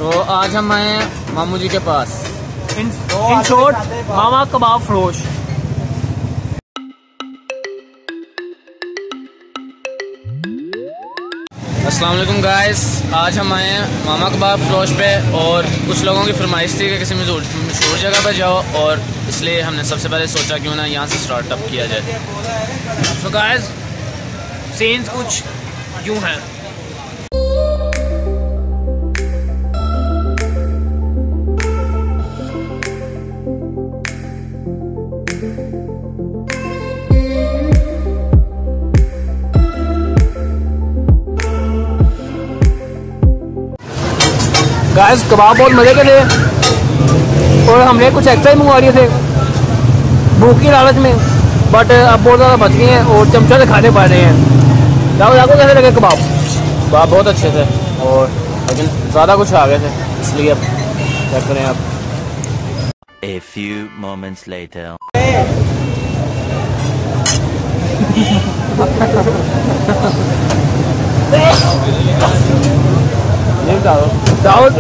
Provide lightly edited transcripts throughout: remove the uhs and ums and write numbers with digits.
तो आज हम आए हैं मामू जी के पास। इन शॉर्ट मामा कबाब फरोश। अस्सलाम वालेकुम गाइस, आज हम आए हैं मामा कबाब फरोश पे और कुछ लोगों की फरमाइश थी कि किसी मशहूर जगह पर जाओ और इसलिए हमने सबसे पहले सोचा क्यों ना यहाँ से स्टार्टअप किया जाए। तो गाइस सीन्स कुछ यूँ हैं। गाइस कबाब बहुत मज़े के थे और हमने कुछ एक्स्ट्रा मंगवा लिए थे भूख की लालच में, बट अब बहुत ज़्यादा बच गए हैं और चमचा से खाने पड़ रहे हैं। जाओ आपको कैसे लगे कबाब? कबाब बहुत अच्छे थे और लेकिन ज़्यादा कुछ आ गए थे, इसलिए अब चेक करें आप। A few moments later. Dawood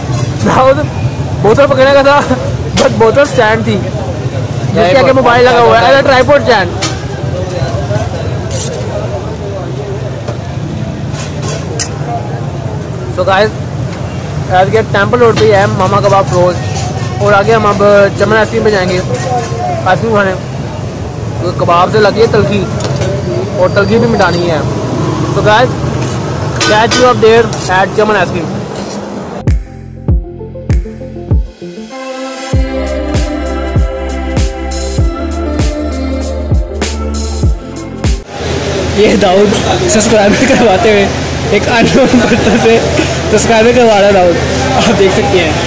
बोतल पकड़ने का था बट बोतल स्टैंड थी जिसके आगे मोबाइल लगा हुआ है, ट्राइपॉड स्टैंड। सो गाइस आज के टेम्पल रोड पे है मामा कबाब फरोश और आगे हम अब चमन आइसक्रीम पे जाएंगे आइसक्रीम खाने। तो कबाब से लगी है तलखी और तलखी भी मिटानी है। तो guys catch you up there at Chaman ice cream. ये दाऊद सब्सक्राइबर करवाते हुए एक अननोन पर्सन से सब्सक्राइबर करवा रहा है दाऊद, आप देख सकते हैं।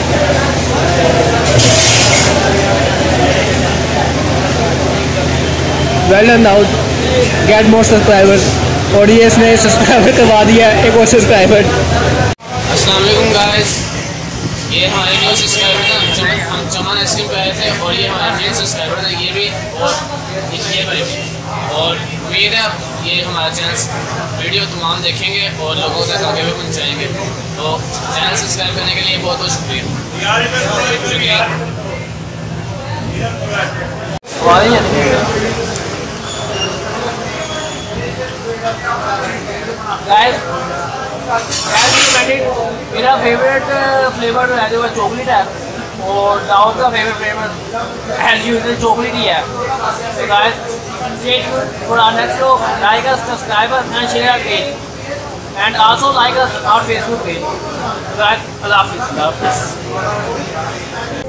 Well done Dawood, get more subscriber. और ये इसने सब्सक्राइबर करवा दिया एक और सब्सक्राइबर। अस्सलाम वालेकुम गाइस, ये हमारे न्यू सब्सक्राइबर हैं। हम चमन आइसक्रीम पे आए थे और ये हमारे न्यू सब्सक्राइबर हैं, ये भी और ये भाई भी। और उम्मीद है ये हमारा चैनल वीडियो तमाम देखेंगे और लोगों तक आगे भी पहुँचाएंगे। तो चैनल सब्सक्राइब करने के लिए बहुत बहुत शुक्रिया। मेरा फेवरेट फ्लेवर जो है चॉकलेट है और दाऊद का favourite flavour as usual chocolate ही है। तो guys stay tuned for our next vlog, like us, subscribe us and share our page and also like us our Facebook page. Guys अल्लाह हाफिज़।